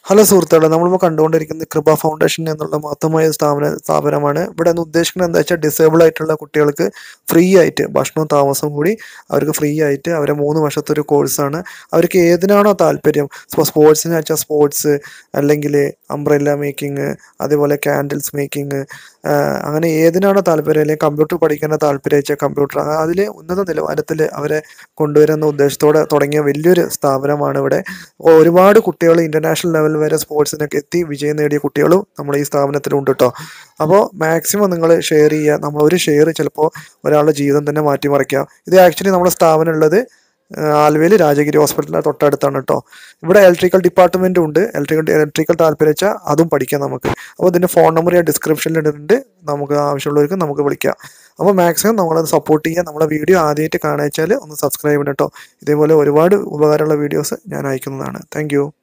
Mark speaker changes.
Speaker 1: Hello സുഹൃത്തുക്കളെ, നമ്മളിപ്പോൾ കണ്ടുകൊണ്ടിരിക്കുന്നത് കൃപ ഫൗണ്ടേഷൻ എന്നുള്ള മഹത്തമായ സ്ഥാപനമാണ്. ഇവിടെ നിന്ന് ഉദ്ദേശിക്കുന്നത് എന്താ വെച്ചാൽ ഡിസേബിൾ ആയിട്ടുള്ള കുട്ടികൾക്ക് ഫ്രീ ആയിട്ട് ഭക്ഷണവും താമസവും കൂടി അവർക്ക് ഫ്രീ ആയിട്ട് അവരെ 3 വർഷത്തെ ഒരു കോഴ്സാണ്. അവർക്ക് ഏതിനാണോ താല്പര്യം, ഇപ്പോൾ സ്പോർട്സിന് വെച്ചാൽ സ്പോർട്സ്, അല്ലെങ്കിൽ അംബ്രല്ല മേക്കിംഗ്, അതേപോലെ ക്യാൻഡിൽസ് മേക്കിംഗ്, അങ്ങനെ ഏതിനാണോ താല്പര്യം, അല്ലെങ്കിൽ കമ്പ്യൂട്ടർ പഠിക്കാൻ താല്പര്യം വെച്ചാൽ കമ്പ്യൂട്ടർ, അതിൽ ഉന്നത നിലവാരത്തിൽ അവരെ കൊണ്ടുവരുന്ന ഉദ്ദേശത്തോടെ തുടങ്ങിയ വലിയൊരു സ്ഥാപനമാണ് ഇവിടെ. ഒരുപാട് കുട്ടികൾ ഇന്റർനാഷണൽ ലെവൽ വരെ സ്പോർട്സിനൊക്കെ എത്തി വിജയം നേടിയ കുട്ടികളും നമ്മുടെ ഈ സ്ഥാപനത്തിലുണ്ട് കേട്ടോ. അപ്പോൾ മാക്സിമം നിങ്ങൾ ഷെയർ ചെയ്യുക. നമ്മളൊരു ഷെയർ ചിലപ്പോൾ ഒരാളുടെ ജീവിതം തന്നെ മാറ്റിമറിക്കാം. ഇത് ആക്ച്വലി നമ്മുടെ സ്ഥാപനം ഉള്ളത് ആലുവയിൽ രാജഗിരി ഹോസ്പിറ്റലിന് തൊട്ടടുത്താണ് കേട്ടോ. ഇവിടെ ഇലക്ട്രിക്കൽ ഡിപ്പാർട്ട്മെൻറ്റും ഉണ്ട്. ഇലക്ട്രിക്കൽ താല്പര്യം വെച്ചാൽ അതും പഠിക്കാം നമുക്ക്. അപ്പോൾ ഇതിൻ്റെ ഫോൺ നമ്പർ ഞാൻ ഡിസ്ക്രിപ്ഷനിൽ ഇടുന്നുണ്ട്. നമുക്ക് ആവശ്യമുള്ളവർക്ക് നമുക്ക് വിളിക്കാം. അപ്പോൾ മാക്സിമം നമ്മളത് സപ്പോർട്ട് ചെയ്യുക. നമ്മളെ വീഡിയോ ആദ്യമായിട്ട് കാണാൻ വെച്ചാൽ ഒന്ന് സബ്സ്ക്രൈബ് ചെയ്യണം കേട്ടോ. ഇതേപോലെ ഒരുപാട് ഉപകാരമുള്ള വീഡിയോസ് ഞാൻ അയക്കുന്നതാണ്. താങ്ക്